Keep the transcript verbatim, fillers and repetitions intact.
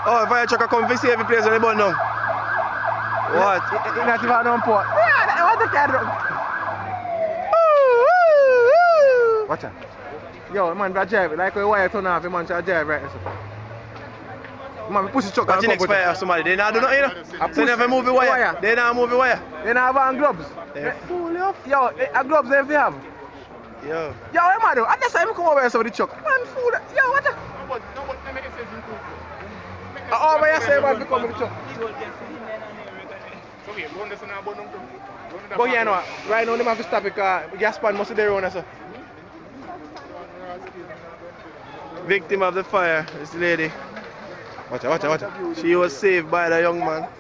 Oh, fire truck come to save the place when they burn down. What? You're not even on port. Yeah, what the car? Watch out. Yo, man, I drive it. Like a wire turn off, man, I drive right now. Man, push the truck Watch the next fire somebody. They not do nothing, you know? So they never move the wire. wire. They not move the wire. They not have on gloves. They fool you. Yo, a gloves they have to have. Yo. Yo, what am I doing? I just say I'm come over here with the truck. Man, fool. Yo, what the? I over here say man, come with the truck. But yeah, no, right now they have to stop it because gas pan must be there on us. Victim of the fire is the lady. Watch out, watch out, watch out. She was saved by the young man.